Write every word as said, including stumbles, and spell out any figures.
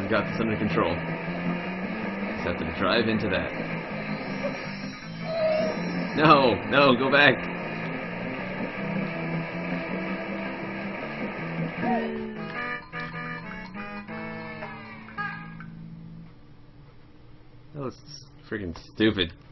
I've got this under control. Just have to drive into that. No, no, go back. That was freaking stupid.